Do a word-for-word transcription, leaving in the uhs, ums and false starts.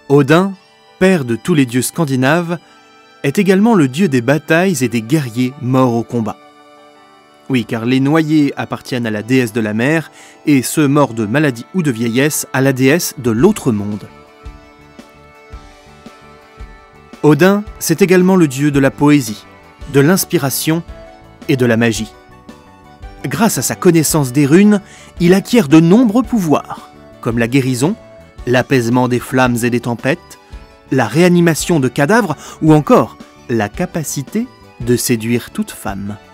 Odin, père de tous les dieux scandinaves, est également le dieu des batailles et des guerriers morts au combat. Oui, car les noyés appartiennent à la déesse de la mer et ceux morts de maladie ou de vieillesse à la déesse de l'autre monde. Odin, c'est également le dieu de la poésie, de l'inspiration et de la magie. Grâce à sa connaissance des runes, il acquiert de nombreux pouvoirs, comme la guérison, l'apaisement des flammes et des tempêtes, la réanimation de cadavres ou encore la capacité de séduire toute femme.